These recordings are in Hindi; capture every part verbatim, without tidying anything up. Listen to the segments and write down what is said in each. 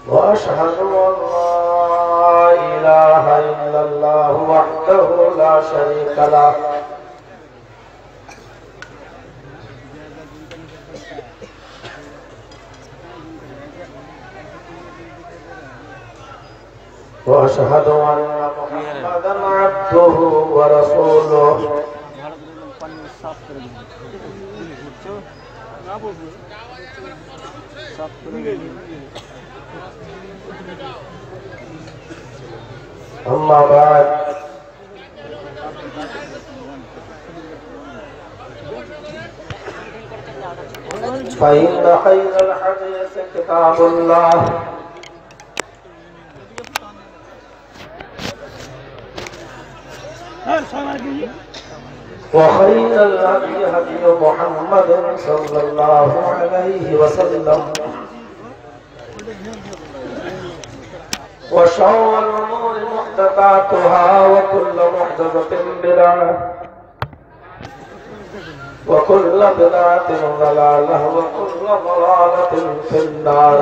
वअशहदु अल्ला इलाहा इल्लल्लाहु वहदहु ला शरीका लह वअशहदु अन्न मुहम्मदन अब्दुहु व रसूलुहु। अम्मा बाद फ़इन्न खैरल हदीस किताबुल्लाह व खैरल हदी हदी मुहम्मद सल्लल्लाहु अलैहि वसल्लम व शर्रुल उमूरि मुहदसातुहा व कुल्लु मुहदसतिन बिदअह व कुल्लु बिदअतिन ज़लालह व कुल्लु ज़लालतिन फिन्नार।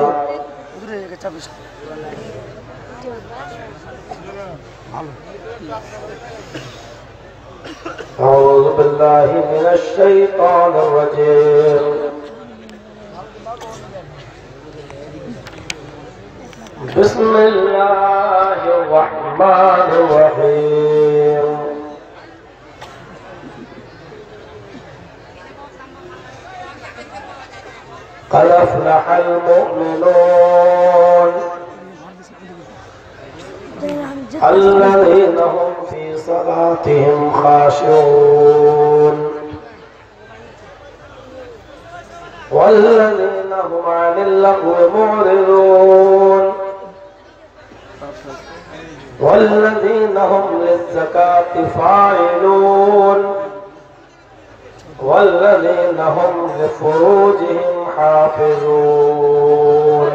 अऊज़ु बिल्लाहि मिनश शैतानिर रजीम। बिस्मिल्लाहिर रहमानिर रहीम। क़द अफ़लहल मुअमिनून अल्लज़ीना हुम फ़ी सलातिहिम ख़ाशिऊन वल्लज़ीना हुम अनिल लग़्वी मुअरिज़ून वल्लज़ीना हुम लिज़्ज़काति फ़ाइलून वल्लज़ीना हुम लिफ़ुरूजिहिम हाफ़िज़ून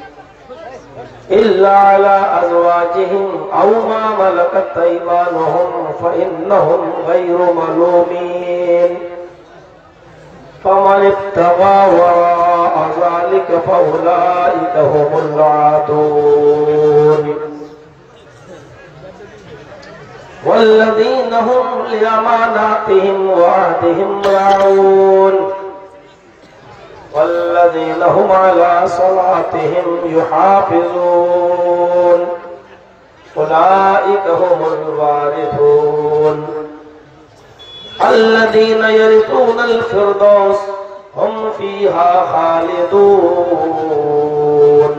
इल्ला अला अज़वाजिहिम औ मा मलकत अयमानुहुम फ़इन्नहुम गैरु मलूमीन फमन इब्तग़ा वराअ ज़ालिका फ़उलाइका हुमुल आदून वल्लज़ीना हुम लिअमानातिहिम व अहदिहिम राऊन वल्लज़ीना हुम अला सलातिहिम युहाफ़िज़ून उलाइका हुमुल वारिसून अल्लज़ीना यरिसूनल फ़िरदौस हुम फ़ीहा ख़ालिदून।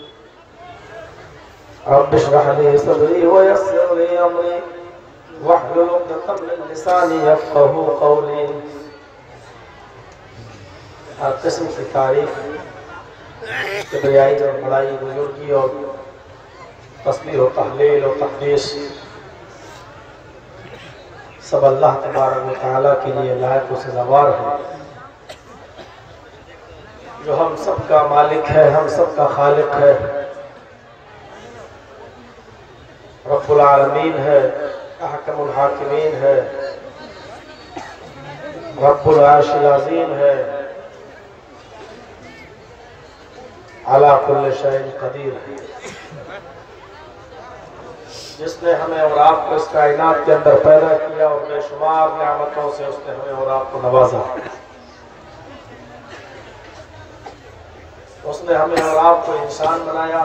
रब्बि इश्रह ली सदरी व यस्सिर ली अमरी वहलुल उक़दतम मिन लिसानी यफ़क़हू क़ौली। हर किस्म की तारीफ, किबरियाई और बड़ाई, बुजुर्गी और तस्बीह और तहलील और तक़दीस सब अल्लाह तबारक व तआला के लिए लायक व सज़ावार है, जो हम सब का मालिक है, हम सब का खालिक है, रब्बुल आलमीन है, अहकमुल हाकिमीन है, रब्बुल अर्शिल अज़ीम है, अला कुल्लि शैइन क़दीर है, जिसने हमें और आपको इस कायनात के अंदर पैदा किया और बेशुमार नियामतों से उसने हमें और आपको नवाजा। उसने हमें और आपको इंसान बनाया,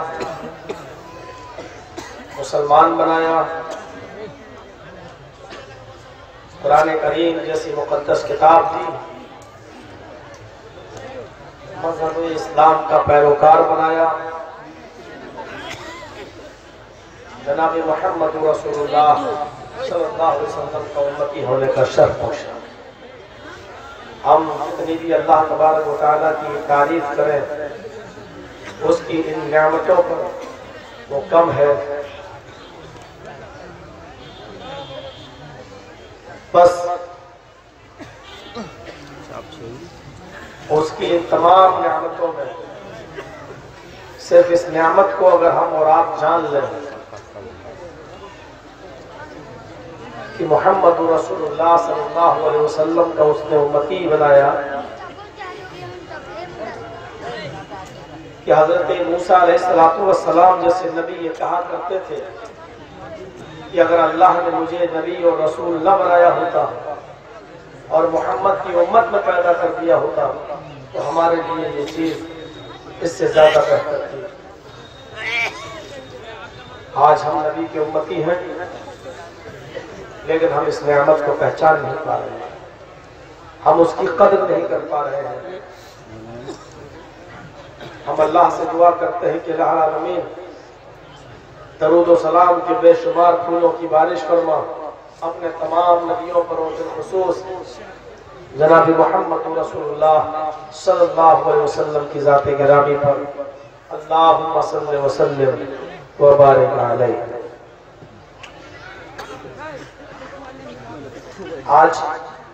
मुसलमान बनाया, कुरान करीम जैसी मुक़द्दस किताब दी, मज़हब इस्लाम का पैरोकार बनाया, जनाब मुहम्मद रसूलुल्लाह सल्लल्लाहु अलैहि वसल्लम का उम्मती होने का शर्फ बख्शा। हम जितनी भी अल्लाह तबारक व तआला की तारीफ करें उसकी इन नियामतों पर वो कम है। बस उसकी इन तमाम नियामतों में सिर्फ इस नियामत को अगर हम और आप जान लें कि मोहम्मद रसूलुल्लाह सल्लल्लाहु अलैहि वसल्लम का उसने उम्मती बनाया, कि हजरत मूसा अलैहिस्सलाम जैसे नबी ये कहा करते थे कि अगर अल्लाह ने मुझे नबी और रसूल न बनाया होता और मोहम्मद की उम्मत में पैदा कर दिया होता तो हमारे लिए ये चीज इससे ज्यादा बेहतर थी। आज हम नबी के उम्मती हैं, लेकिन हम इस नेमत को पहचान नहीं पा रहे हैं, हम उसकी कदर नहीं कर पा रहे हैं। हम अल्लाह से दुआ करते हैं कि अल्लाह आमीन दरूद व सलाम के बेशुमार फूलों की बारिश फरमा अपने तमाम नबियों पर और बिलखुसूस जनाब मोहम्मद रसूलुल्लाह सल्लल्लाहु अलैहि वसल्लम की ज़ात गिरामी पर अल्लाहुम्मा सल्लि व सल्लिम व बारिक अलैहि। आज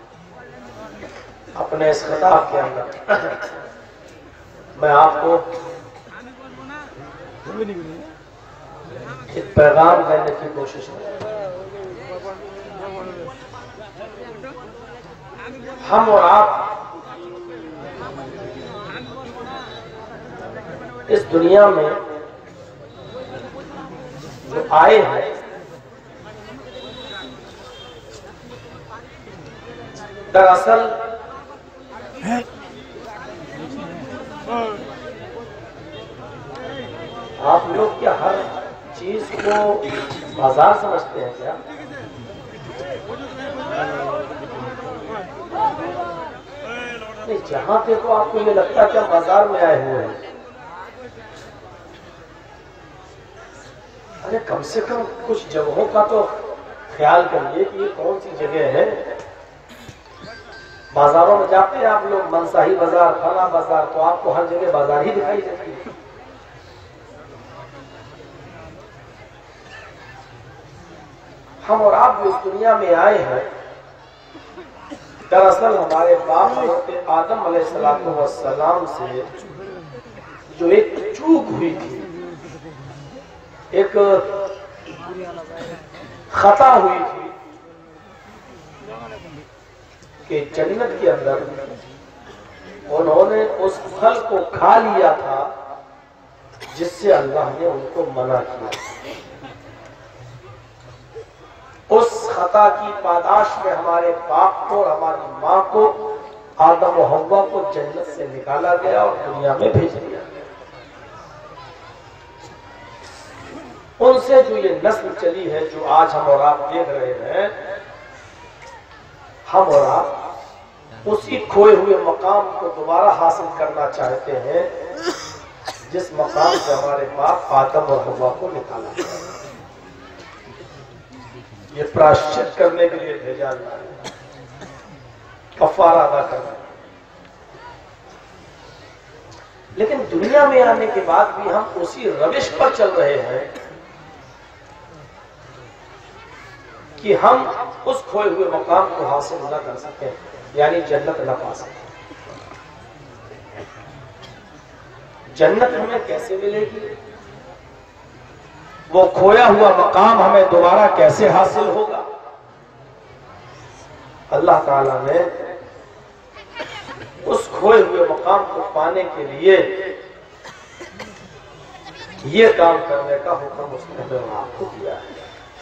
अपने इस खिताब के अंदर मैं आपको एक पैगाम देने की कोशिश करूं। हम और आप इस दुनिया में जो आए हैं दरअसल आप लोग क्या हर चीज को बाजार समझते हैं क्या? नहीं, जहां देखो आपको ये लगता है कि हम बाजार में आए हुए हैं। अरे कम से कम कुछ जगहों का तो ख्याल करिए कि ये कौन सी जगह है। बाजारों में जाते हैं आप लोग, मनसाही बाजार, फला बाजार, तो आपको हर जगह बाजार ही दिखाई देती है। हम और आप जो इस दुनिया में आए हैं दरअसल हमारे बाप हज़रत आदम अलैहिस्सलाम से जो एक चूक हुई थी, एक खता हुई थी कि जन्नत के अंदर उन्होंने उस फल को खा लिया था जिससे अल्लाह ने उनको मना किया। उस खता की पादाश में हमारे बाप को और हमारी माँ को, आदम और हव्वा को जन्नत से निकाला गया और दुनिया में भेज दिया गया। उनसे जो ये नस्ल चली है जो आज हम और आप देख रहे हैं, हम और आप उसी खोए हुए मकाम को दोबारा हासिल करना चाहते हैं जिस मकाम से हमारे बाप आदम और हव्वा को निकाला गया। ये प्रायश्चित करने के लिए भेजा गया है, कफारा अदा करना। लेकिन दुनिया में आने के बाद भी हम उसी रविश पर चल रहे हैं कि हम उस खोए हुए मकाम को हासिल न कर सके, यानी जन्नत न पा सके। जन्नत हमें कैसे मिलेगी? वो खोया हुआ मकाम हमें दोबारा कैसे हासिल होगा? अल्लाह ताला ने उस खोए हुए मकाम को पाने के लिए ये काम करने का हुक्म उसने आपको दिया है।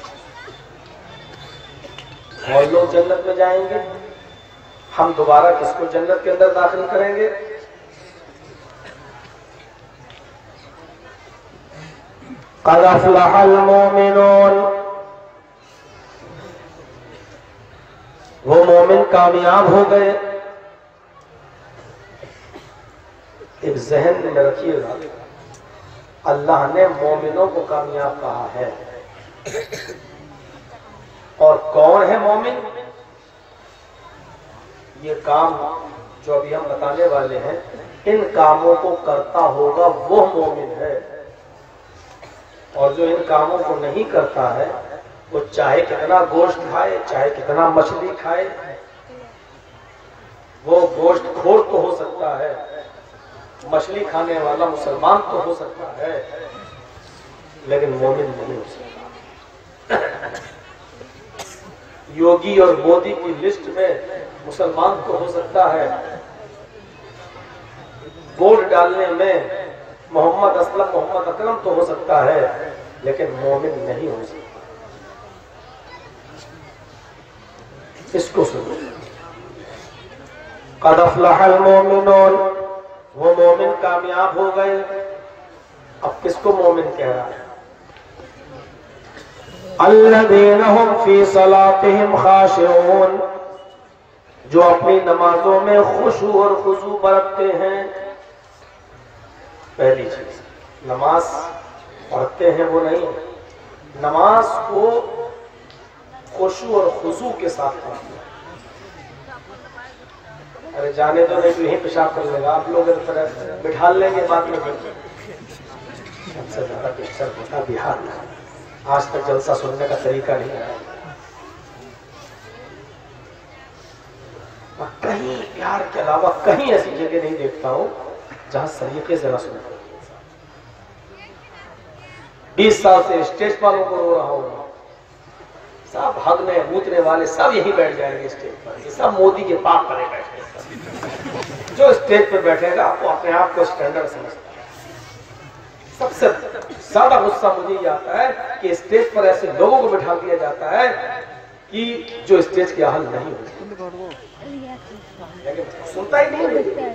और लोग जन्नत में जाएंगे, हम दोबारा किसको जन्नत के अंदर दाखिल करेंगे? क़द अफ़लहल मोमिनून, वो मोमिन कामयाब हो गए। एक जहन में रखिएगा, अल्लाह ने मोमिनों को कामयाब कहा है। और कौन है मोमिन? ये काम जो अभी हम बताने वाले हैं, इन कामों को करता होगा वो मोमिन है। और जो इन कामों को नहीं करता है, वो चाहे कितना गोश्त खाए, चाहे कितना मछली खाए, वो गोश्त खोर तो हो सकता है, मछली खाने वाला मुसलमान तो हो सकता है, लेकिन मोमिन नहीं हो सकता। योगी और मोदी की लिस्ट में मुसलमान तो हो सकता है, वोट डालने में मोहम्मद असलम मोहम्मद अकरम तो हो सकता है, लेकिन मोमिन नहीं हो सकता। इसको सुनो, क़द अफ़लहल मोमिनून, वो मोमिन कामयाब हो गए। अब किसको मोमिन कह रहा है? अल्लज़ीना हुम फी सलातिहिम खाशिऊन, जो अपनी नमाजों में खुशू और खुजू बरतते हैं। पहली चीज, नमाज पढ़ते हैं वो नहीं, नमाज को खुशू और खुजू के साथ पढ़ते हैं। अरे जाने दो, नहीं तो यहीं पेशाब कर लेगा, आप लोग बिठा लेंगे बाद में। सबसे ज्यादा पिक्चर होता बिहार में, आज तक जलसा सुनने का तरीका नहीं है। मैं कहीं बिहार के अलावा कहीं ऐसी जगह नहीं देखता हूं जहां सलीके से न सुने। बीस साल से स्टेज वालों को रो रहा हूं, सब भागने मूतने वाले सब यहीं बैठ जाएंगे स्टेज पर। ये सब मोदी के पाप करे बैठे। जो स्टेज पर बैठेगा वो अपने आप को स्टैंडर्ड समझता है। सबसे ज्यादा गुस्सा मुझे ये आता है कि स्टेज पर ऐसे लोगों को बिठा दिया जाता है कि जो स्टेज के अहल नहीं होते, लेकिन सुनता ही नहीं।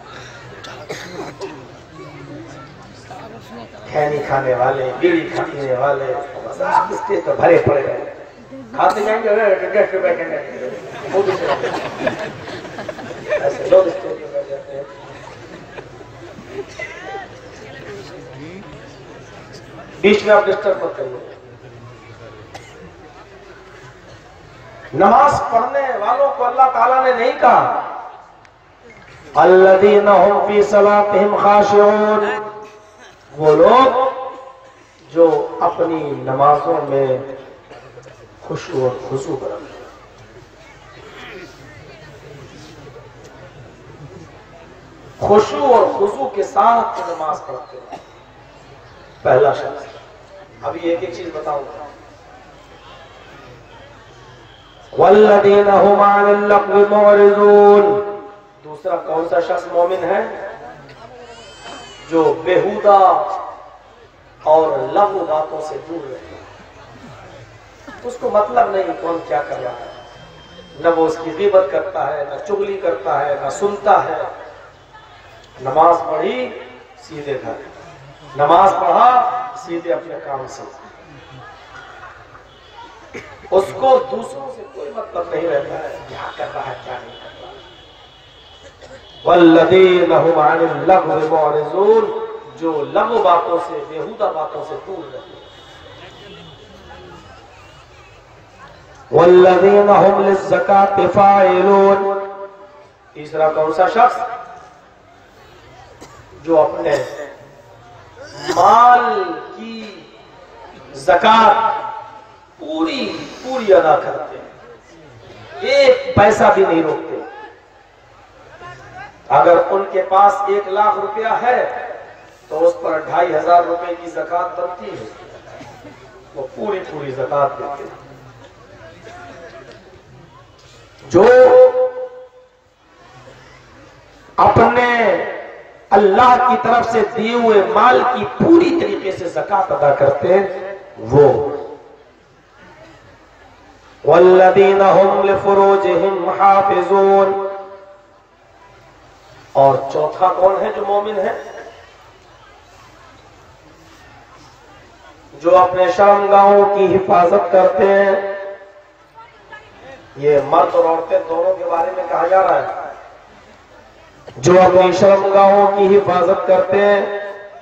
खैनी खाने वाले, बीड़ी खाने वाले स्टेज पर भरे पड़े हैं, खाते जाएंगे डेस्क पे बैठेंगे, ऐसे लोग स्टेज पे बैठ जाते हैं। बीच में आप डिस्टर्ब मत करिए। नमाज पढ़ने वालों को अल्लाह ताला ने नहीं कहा अल्लज़ीना हुम फी सलातिहिम खाशिऊन, वो लोग जो अपनी नमाजों में खुशू और खुशू बरतते हैं। खुशू और खुशू के साथ नमाज पढ़ते हैं। पहला शख्स, अभी एक एक चीज बताऊंगा। वल्लज़ीना हुम अनिल लग़्वी मुअरिज़ून, दूसरा कौन सा शख्स मोमिन है? जो बेहुदा और लघु बातों से दूर रहता है। उसको मतलब नहीं कौन क्या कर रहा है, न वो उसकी ग़ीबत करता है, न चुगली करता है, न सुनता है। नमाज पढ़ी सीधे घर, नमाज पढ़ा सीधे अपने काम से। उसको दूसरों से कोई मतलब नहीं रहता है क्या कर रहा है क्या नहीं कर रहा है। वल्लज़ीना हुम अनिल लग़्वी मुअरिज़ून, जो लघु बातों से बेहुदा बातों से दूर रहते हैं। वल्लज़ीना हुम लिज़्ज़काति फ़ाइलून, तीसरा कौन सा शख्स? जो अपने माल की ज़कात पूरी पूरी अदा करते हैं, एक पैसा भी नहीं रोकते। अगर उनके पास एक लाख रुपया है तो उस पर ढाई हजार रुपए की ज़कात बनती है, वो पूरी पूरी ज़कात देते हैं। जो अपने अल्लाह की तरफ से दिए हुए माल की पूरी तरीके से ज़कात अदा करते हैं, वो वल्लज़ीना हुम लिफ़ुरूजिहिम हाफ़िज़ून, और चौथा कौन है जो मोमिन है? जो अपने शर्मगाहों की हिफाजत करते हैं। ये मर्द और औरतें दोनों के बारे में कहा जा रहा है। जो अपनी शर्मगाहों की हिफाजत करते हैं।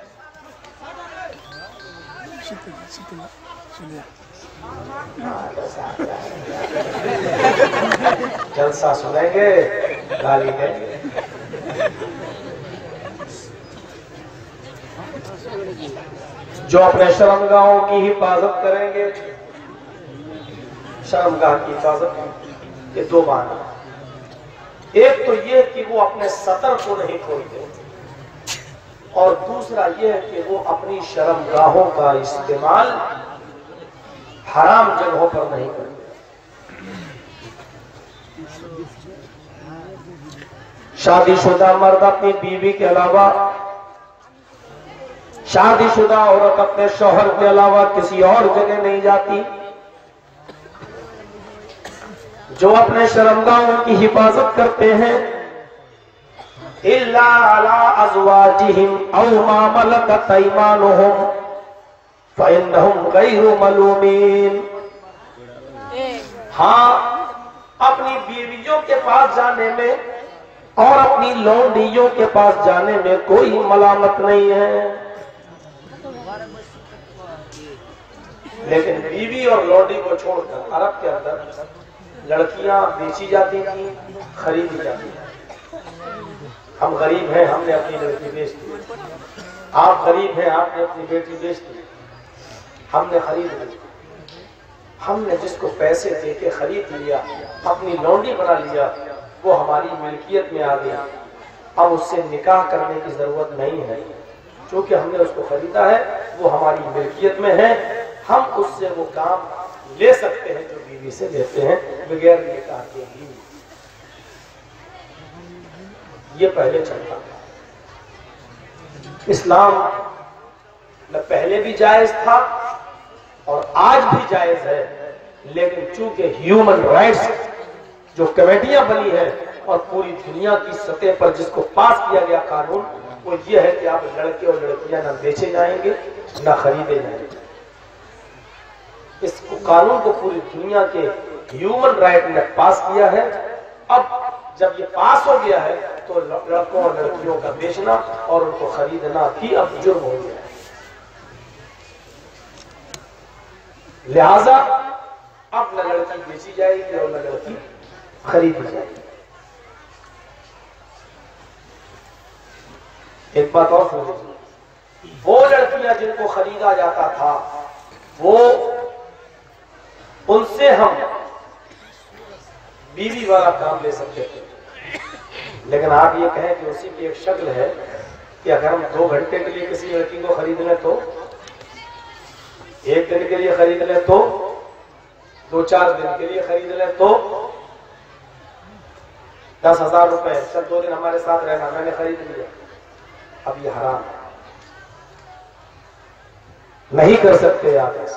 जलसा सुनेंगे, गाली देंगे। जो अपने शर्मगाहों की हिफाजत करेंगे। शर्मगाह की हिफाजत ये दो माना, एक तो ये कि वो अपने सतर को नहीं खोलते, और दूसरा ये है कि वो अपनी शर्मगाहों का इस्तेमाल हराम जगहों पर नहीं करते। शादीशुदा मर्द अपनी बीवी के अलावा शादीशुदा औरत अपने शौहर के अलावा किसी और जगह नहीं जाती। जो अपने शर्मगाहों की हिफाजत करते हैं, इल्ला अला अज़वाजिहिम औ मा मलकत अयमानुहुम फ़इन्नहुम गैरु मलूमीन। हाँ, अपनी बीवियों के पास जाने में और अपनी लौंडियों के पास जाने में कोई मलामत नहीं है। लेकिन बीवी और लौंडी को छोड़कर अरब के अंदर लड़कियां बेची जाती थी, खरीदी जाती थी। हम गरीब हैं, हमने अपनी लड़की बेच दी। आप गरीब हैं, आपने अपनी बेटी बेच दी, हमने खरीद ली। हमने जिसको पैसे देके खरीद लिया, अपनी लौंडी बना लिया, वो हमारी मिल्कियत में आ गई। अब उससे निकाह करने की जरूरत नहीं है, क्योंकि हमने उसको खरीदा है, वो हमारी मिल्कियत में है। हम उससे वो काम ले सकते हैं जो बीवी से लेते हैं, बगैर निकाह के ही। ये पहले चलता था। इस्लाम में पहले भी जायज था और आज भी जायज है, लेकिन चूंकि ह्यूमन राइट्स जो कमेटियां बनी है और पूरी दुनिया की सतह पर जिसको पास किया गया कानून, वो ये है कि आप लड़के और लड़कियां ना बेचे जाएंगे ना खरीदे जाएंगे। इस कानून को पूरी दुनिया के ह्यूमन राइट ने पास किया है। अब जब ये पास हो गया है तो लड़कों और लड़कियों का बेचना और उनको खरीदना भी अब जुर्म हो गया है। लिहाजा अब न लड़की बेची जाएगी और न लड़की खरीदी जाएगी। एक बात और सुन लीजिए, वो लड़कियां जिनको खरीदा जाता था, वो उनसे हम बीवी वाला काम ले सकते थे। लेकिन आप ये कहें कि उसी की एक शक्ल है कि अगर हम दो घंटे के लिए किसी लड़की को खरीद लें तो, एक दिन के लिए खरीद लें तो, दो चार दिन के लिए खरीद लें तो दस हजार रुपए, चल दो दिन हमारे साथ रहना, मैंने खरीद लिया। अब ये हराम है, नहीं कर सकते आप ऐसा,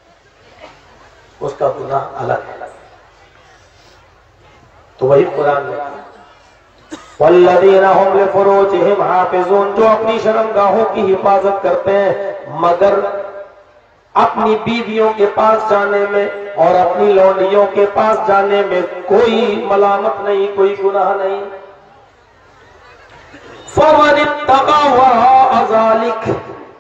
उसका गुनाह अलग है। तो वही कुरान में वल्लज़ीना हुम लिफ़ुरूजिहिम हाफ़िज़ून, जो अपनी शर्मगाहों की हिफाजत करते हैं मगर अपनी बीवियों के पास जाने में और अपनी लौंडियों के पास जाने में कोई मलामत नहीं, कोई गुनाह नहीं। फ़मन इत्तक़ा वराअ ज़ालिक,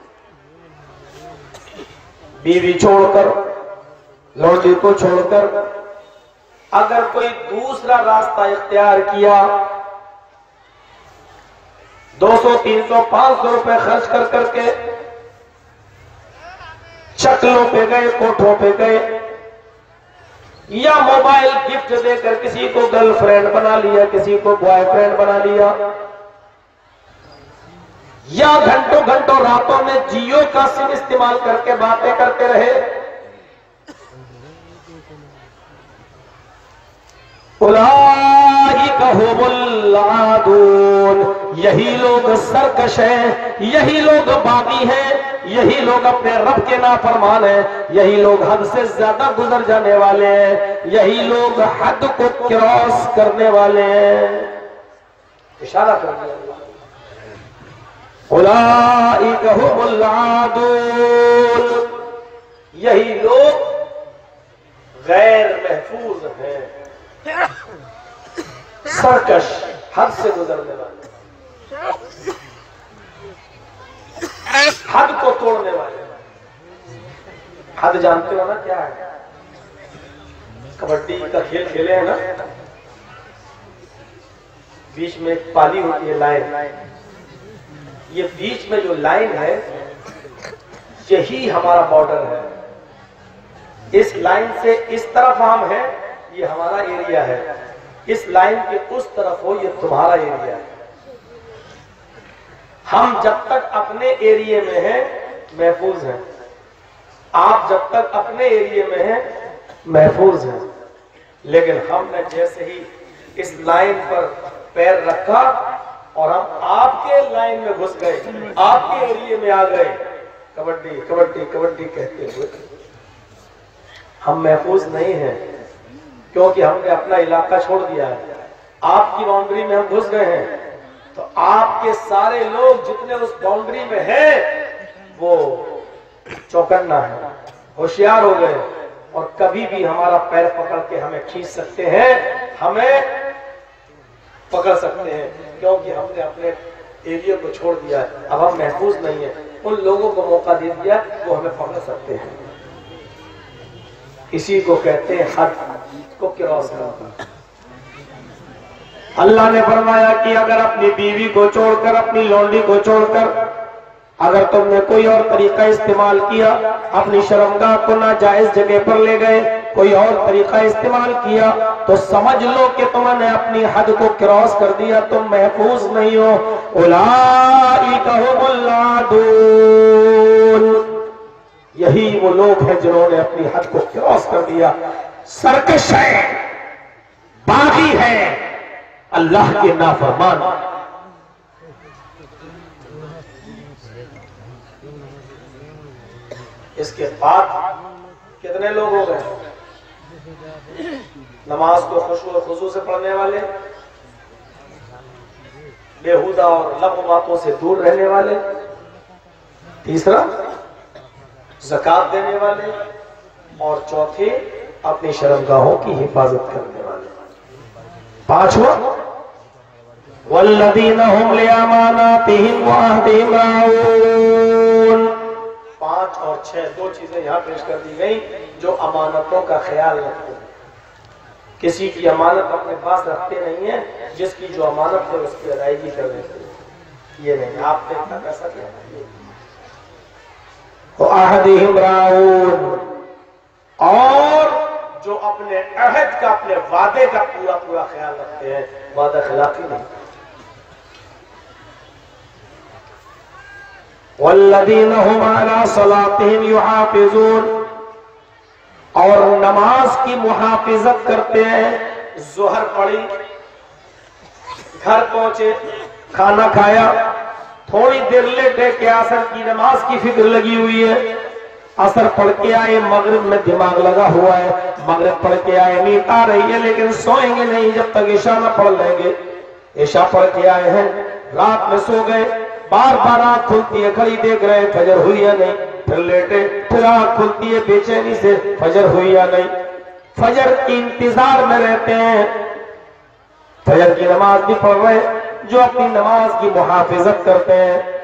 बीवी छोड़कर, लौंडी को छोड़कर अगर कोई दूसरा रास्ता इख्तियार किया, दो सौ तीन सौ पांच सौ रुपए खर्च कर करके शक्लों पे गए, कोठों पे गए, या मोबाइल गिफ्ट देकर किसी को गर्लफ्रेंड बना लिया, किसी को बॉयफ्रेंड बना लिया, या घंटों घंटों रातों में जियो का सिम इस्तेमाल करके बातें करते रहे, उलाइका हुमुल आदून, यही लोग सरकश हैं, यही लोग बागी हैं, यही लोग अपने रब के नाफरमान हैं, यही लोग हद से ज्यादा गुजर जाने वाले हैं, यही लोग हद को क्रॉस करने वाले हैं। इशारा कर दिया, उलाइका हुमुल आदून, यही लोग गैर महफूज हैं, सरकश, हद से गुजरने वाले, हद को तोड़ने वाले। हद जानते हो ना क्या है? कबड्डी का खेल खेले हैं ना, बीच में एक पाली होती है, लाइन, ये बीच में जो लाइन है यही हमारा बॉर्डर है। इस लाइन से इस तरफ हम हैं, ये हमारा एरिया है, इस लाइन के उस तरफ हो, ये तुम्हारा एरिया है। हम जब तक अपने एरिया में हैं महफूज हैं, आप जब तक अपने एरिया में हैं महफूज हैं। लेकिन हमने जैसे ही इस लाइन पर पैर रखा और हम आपके लाइन में घुस गए, आपके एरिए में आ गए, कबड्डी कबड्डी कबड्डी कहते हुए हम महफूज नहीं हैं, क्योंकि हमने अपना इलाका छोड़ दिया है। आपकी बाउंड्री में हम घुस गए हैं, तो आपके सारे लोग जितने उस बाउंड्री में हैं वो चौकन्ना है, होशियार हो गए, और कभी भी हमारा पैर पकड़ के हमें खींच सकते हैं, हमें पकड़ सकते हैं, क्योंकि हमने अपने एरिया को छोड़ दिया है। अब हम महफूज नहीं है, उन लोगों को मौका दे दिया वो हमें पकड़ सकते हैं। इसी को कहते हैं हद को क्रॉस करना। अल्लाह ने फरमाया कि अगर अपनी बीवी को छोड़कर, अपनी लौंडी को छोड़कर अगर तुमने कोई और तरीका इस्तेमाल किया, अपनी शर्मगाह को नाजायज जगह पर ले गए, कोई और तरीका इस्तेमाल किया, तो समझ लो कि तुमने अपनी हद को क्रॉस कर दिया, तुम महफूज नहीं हो। उलाइका हुमुल आदून, यही वो लोग हैं जिन्होंने अपनी हद को क्रॉस कर दिया। सरकश है, बागी है, अल्लाह के नाफरमान। इसके बाद कितने लोग हो गए? नमाज को खुशू और खुशू से पढ़ने वाले, बेहुदा और लफ्ज़ बातों से दूर रहने वाले, तीसरा ज़कात देने वाले, और चौथे अपनी शर्मगाहों की हिफाजत करने वाले, पांचवा वल्लज़ीना हुम लिअमानातिहिम व अहदिहिम राऊन। पांच और छह दो चीजें यहाँ पेश कर दी गई जो अमानतों का ख्याल रखते हैं। किसी की अमानत अपने पास रखते नहीं है, जिसकी जो अमानत है उसकी अदायगी कर देते हैं। ये नहीं, आपने इतना पैसा दिया, अहदिहिम राऊन, और जो अपने अहद का, अपने वादे का पूरा पूरा ख्याल रखते हैं, वादा खिलाफी नहीं। वल्लज़ीना हुम अला सलातिहिम युहाफिज़ून, और नमाज की मुहाफिजत करते हैं। ज़ोहर पढ़ी, घर पहुंचे, खाना खाया, थोड़ी देर लेटे के असर की नमाज की फिक्र लगी हुई है, असर पढ़ के आए, मगरिब में दिमाग लगा हुआ है, मगरिब पढ़ के आए, नींद आ रही है, लेकिन सोएंगे नहीं जब तक ईशा न पढ़ लेंगे। ईशा पढ़ के आए हैं, रात में सो गए, बार बार आँख खुलती है, घड़ी देख रहे हैं फजर हुई या नहीं, फिर लेटे, फिर आँख खुलती है बेचैनी से, फजर हुई या नहीं, फजर के इंतजार में रहते हैं, फजर की नमाज भी पढ़ रहे। जो अपनी नमाज की मुहाफिजत करते हैं,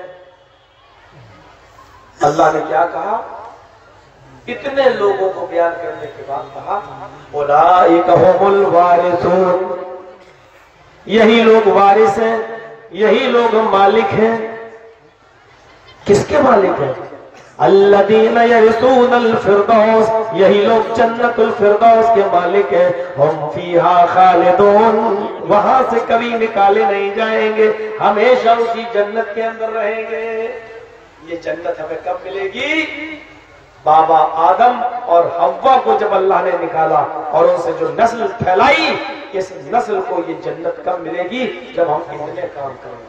अल्लाह ने क्या कहा? इतने लोगों को बयान करने के बाद कहा उलाइका हुमुल वारिसून, यही लोग वारिस हैं, यही लोग मालिक हैं। किसके मालिक हैं? अल्लज़ीना यरिसूनल फिरदौस, यही लोग जन्नतुल फिरदौस के मालिक हैं। हम फीहा खालिदून, वहां से कभी निकाले नहीं जाएंगे, हमेशा उसी जन्नत के अंदर रहेंगे। ये जन्नत हमें कब मिलेगी? बाबा आदम और हव्वा को जब अल्लाह ने निकाला और उनसे जो नस्ल फैलाई, इस नस्ल को ये जन्नत कब मिलेगी? जब हम इतने काम करेंगे।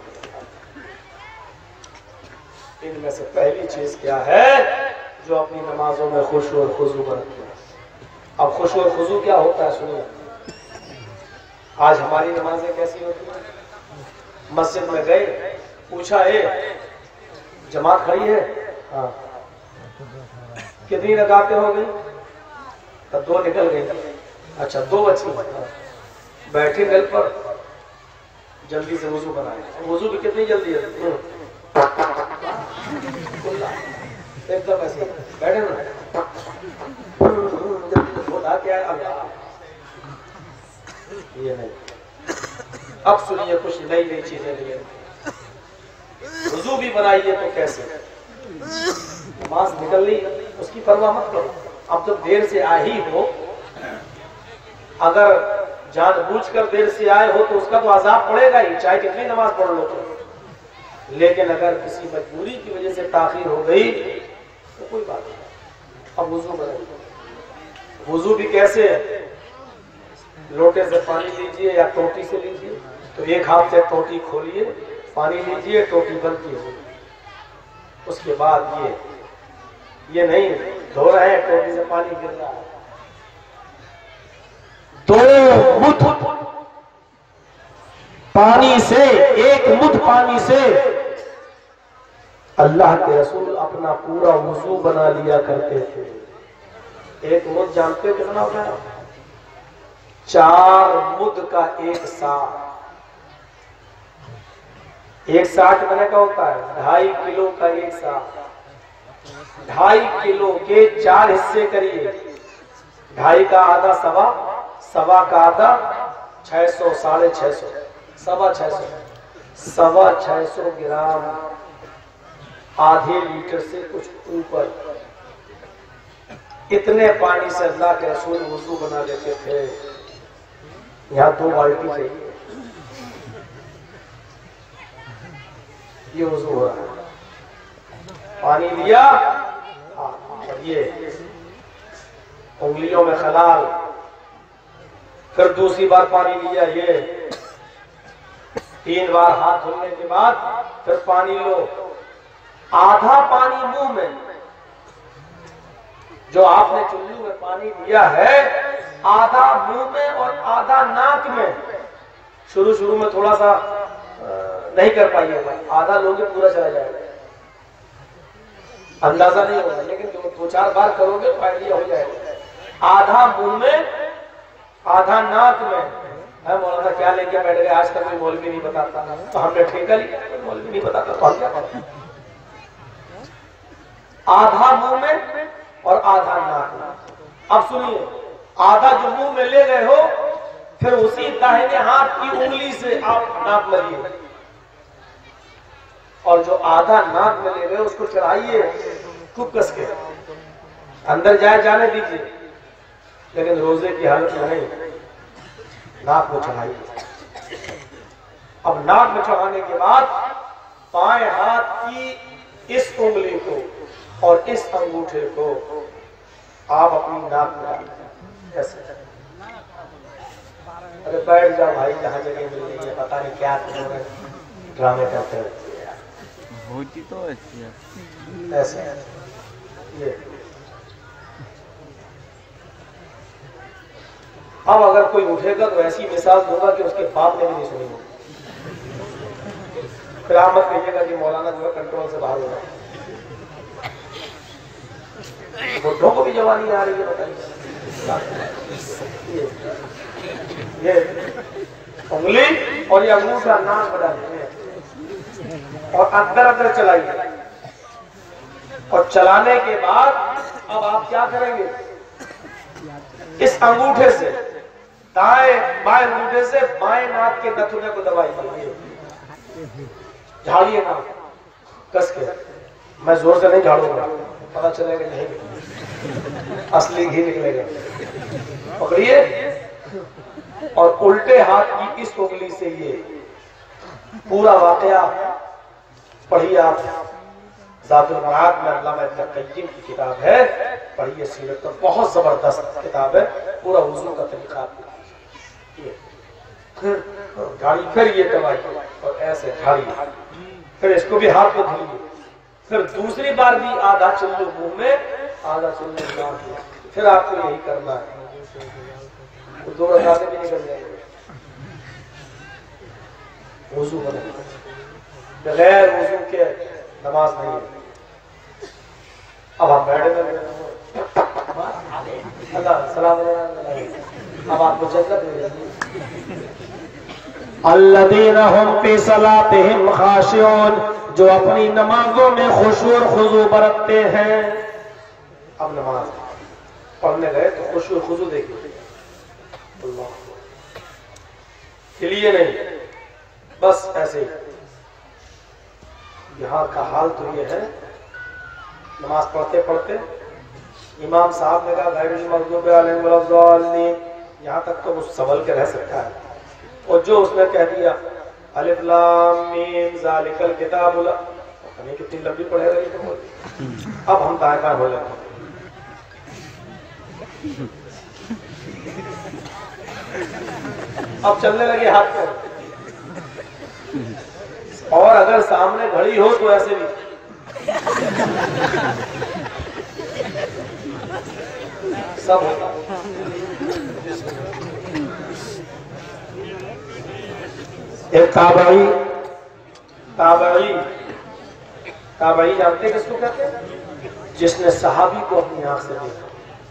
इनमें से पहली चीज क्या है? जो अपनी नमाजों में खुशू और खुजू बरतते हैं। अब खुशू और खुजू क्या होता है सुनिए। आज हमारी नमाजें कैसी होती है? मस्जिद में गए, पूछा है जमात खड़ी है? हाँ। कितनी रकातें हो गई? तब दो निकल गई। अच्छा, दो बची। बैठे गल पर, जल्दी से वुजू बनाए। वुजू भी कितनी जल्दी है? एकदम ऐसे बैठे ना, बोला क्या अल्लाह। ये नहीं। अब सुनिए कुछ नई नई चीजें लिए। वुजू भी बनाइए तो कैसे? नमाज निकल ली, उसकी परवाह मत करो। अब जब देर से आए ही हो, अगर जानबूझकर देर से आए हो तो उसका तो अजाब पड़ेगा ही, चाहे कितनी नमाज पढ़ लो तो। लेकिन अगर किसी मजबूरी की वजह से ताखीर हो गई तो कोई बात नहीं। अब वुजू बनाइए। वुजू भी कैसे है? लोटे से पानी लीजिए या टोटी से लीजिए, तो एक हाथ से टोटी खोलिए पानी लीजिए, टोटी बंद कीजिए। उसके बाद ये ये नहीं धो रहे हैं, टोटी से पानी गिर रहा है, दो मुठ पानी से, एक मुठ पानी से अल्लाह के रसूल अपना पूरा वुजू बना लिया करते थे। एक मुठ जानते हो कितना होता है? चार मुद का एक साठ। एक साठ कितने का होता है? ढाई किलो का एक साठ। ढाई किलो के चार हिस्से करिए, ढाई का आधा सवा, सवा का आधा छह सौ, साढ़े छह सौ, सवा छह सौ, सवा छह सौ ग्राम, आधे लीटर से कुछ ऊपर। इतने पानी से अल्लाह के रसूल वुजू बना देते थे। यहाँ दो बाल्टी चाहिए, ये वुजू हो रहा है। पानी लिया और ये उंगलियों में खलाल, फिर दूसरी बार पानी लिया, ये तीन बार हाथ धोने के बाद फिर पानी लो। आधा पानी मुंह में, जो आपने चुल्लू में पानी लिया है, आधा मुंह में और आधा नाक में। शुरू शुरू में थोड़ा सा नहीं कर पाइएगा, आधा लोगे पूरा चला जाएगा, अंदाजा नहीं होगा, लेकिन दो, दो चार बार करोगे तो आइडिया हो जाएगा। आधा मुंह में, आधा नाक में। है मौलाना क्या लेके बैठ गए, आज तक कोई मौलवी नहीं बताता, तो हमने ठेका लिया, कोई मौलवी नहीं बताता तो हम क्या करें? आधा मुंह में और आधा नाक में। अब सुनिए, आधा जो मुंह में ले गए हो, फिर उसी दाहिने हाथ की उंगली से आप नाक में लिए, और जो आधा नाक में ले गए उसको चढ़ाइए खूब कस के, अंदर जाए जाने दीजिए, लेकिन रोजे की हालत में नहीं, नाक में चढ़ाइए। अब नाक में चढ़ाने के बाद बाएं हाथ की इस उंगली को और इस अंगूठे को आप अपनी नाक में डालिए ऐसे। अरे बैठ जाओ भाई, जहां जगह मिल रही है, पता नहीं क्या ड्रामे करते हैं होती तो ऐसी है। ऐसे ये। अब अगर कोई उठेगा तो ऐसी मिसाल दूंगा कि उसके बाप ने भी नहीं सुनी होगी। फिर आप मत कहिएगा कि मौलाना जो है कंट्रोल से बाहर हो रहा है। बुढ़ों को भी जवानी आ रही है, बताइए। ये, ये उंगली और ये अंगूठा नाक बढ़ा और अंदर अंदर चलाइए, और चलाने के बाद अब आप क्या करेंगे? इस अंगूठे से, दाएं बाएं अंगूठे से बाएं नाक के नथुने को दबाइए, झाड़िए नाक कस के। मैं जोर से नहीं झाड़ूंगा, पता चलेगा नहीं, असली घी निकलेगा। पकड़िए और उल्टे हाथ की इस उंगली से ये पूरा वाकया पढ़िए। आप ज़ातुल मआद में अल्लामा इब्न क़य्यिम की किताब है, पढ़िए, सीरत तो बहुत जबरदस्त किताब है, पूरा वुज़ू का तरीका आपको। झाड़ी, फिर ये दबाई और ऐसे झाड़ी, फिर इसको भी हाथ में धोइए, फिर दूसरी बार भी आधा चुल्लू मुंह में, आधा चुल्लू नाक में। फिर आपको यही करना है, दो रकातें भी निकल जाएंगे। वुज़ू बने, बगैर वुज़ू के नमाज नहीं है। अब आप बैठे अल्लाह सलाम, अब आपको जन्नत मिल जाएगी। अल्लज़ीना हुम फी सलातिहिम खाशिऊन, जो अपनी नमाजों में खुशू और खुजू बरतते हैं। अब नमाज पढ़ने गए तो खुशू और खुजू देखिए, अल्लाह के लिए नहीं, बस ऐसे ही। यहाँ का हाल तो ये है, नमाज पढ़ते पढ़ते इमाम साहब ने कहा गैरुल मग़ज़ूबि अलैहिम वलद्दाल्लीन, यहाँ तक तो उस संभल के रह सकता है, और जो उसने कह दिया अलिफ लाम मीम ज़ालिकल किताब ला, पता नहीं कितनी लंबी पढ़ेगा ये तो बोल। अब हम दाएं बाएं हो जाते, अब चलने लगे हाथ में, और अगर सामने घड़ी हो तो ऐसे भी सब होता। एक ताबई, ताबई ताबई जानते किसको कहते हैं? जिसने सहाबी को अपनी आंख से देखा।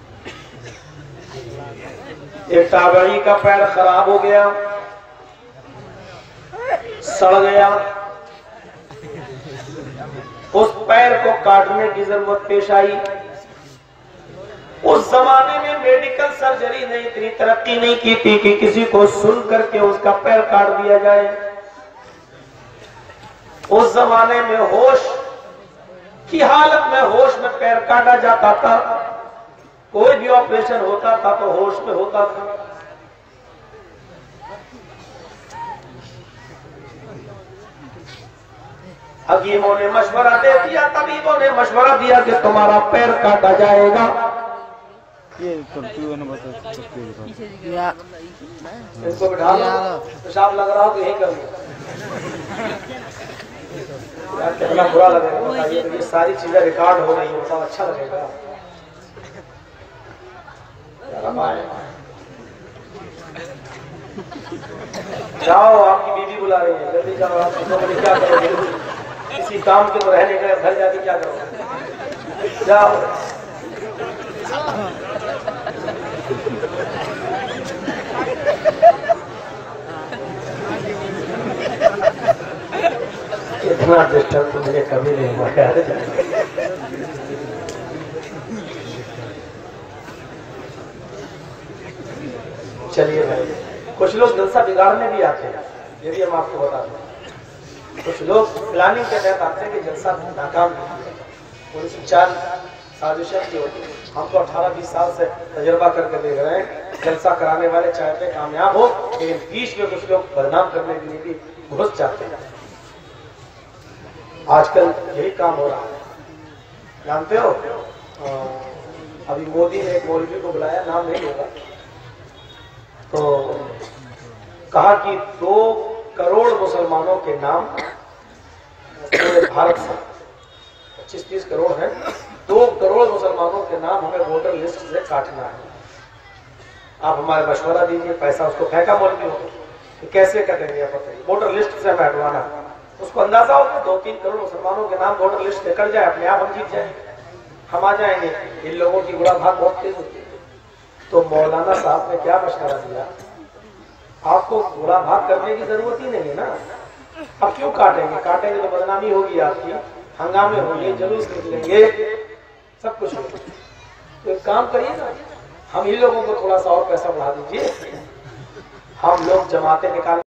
एक ताबई का पैर खराब हो गया, सड़ गया, उस पैर को काटने की जरूरत पेश आई। उस जमाने में मेडिकल सर्जरी ने इतनी तरक्की नहीं की थी कि किसी को सुन करके उसका पैर काट दिया जाए। उस जमाने में होश की हालत में होश में पैर काटा जाता था। कोई भी ऑपरेशन होता था तो होश में होता था। हकीमों ने मशवरा दे दिया, तबीबों ने मशवरा दिया कि तुम्हारा पैर काटा जाएगा। ये इसको बिठा लो, पेशाब लग रहा हो तो यही कर लो। यार कितना बुरा लगेगा बताइए। तो ये सारी चीजें रिकॉर्ड हो रही है, बताओ अच्छा लगेगा? जाओ, आपकी बीवी बुला रही है, जल्दी जाओ। आप तो क्या करोगे? किसी काम के तो रहने गए, घर जाके क्या करोगे? जाओ। इतना डिस्टर्ब तो मुझे कभी नहीं हुआ यार। चलिए भाई, कुछ लोग जलसा बिगाड़ने भी आते हैं, ये भी हम आपको बता दें। कुछ लोग प्लानिंग के तहत आते हैं कि जलसा नाकाम थोड़ी सी चाल साजिशें की होती है। हम तो अठारह बीस साल से तजर्बा करके देख रहे हैं, जलसा कराने वाले चाहते कामयाब हो, लेकिन बीच में कुछ लोग बदनाम करने के लिए भी घुस जाते हैं। आजकल यही काम हो रहा है, जानते हो? अभी मोदी ने एक मौलवी को बुलाया, नाम नहीं होगा, तो कहा कि दो करोड़ मुसलमानों के नाम पूरे भारत से पच्चीस तीस करोड़ है, दो करोड़ मुसलमानों के नाम हमें वोटर लिस्ट से काटना है। आप हमारे मशवरा दीजिए। पैसा उसको फेंका मौलवी हो तो कैसे कटेंगे आप बताइए? वोटर लिस्ट से हमें हटवाना। उसको अंदाजा हो कि दो तीन करोड़ मुसलमानों के नाम वोटर लिस्ट से कट जाए, अपने आप हम जीत जाएंगे, हम आ जाएंगे। इन लोगों की बुरा भाग बहुत तेज होती है। तो मौलाना साहब ने क्या मशवरा दिया? आपको बुरा भाग करने की जरूरत ही नहीं है ना, अब क्यों काटेंगे? काटेंगे तो बदनामी होगी आपकी, हंगामे होंगे, जुलूस निकलेंगे, सब कुछ होगा। तो एक काम करिए ना, हम ही लोगों को थोड़ा सा और पैसा बढ़ा दीजिए, हम लोग जमाते निकाल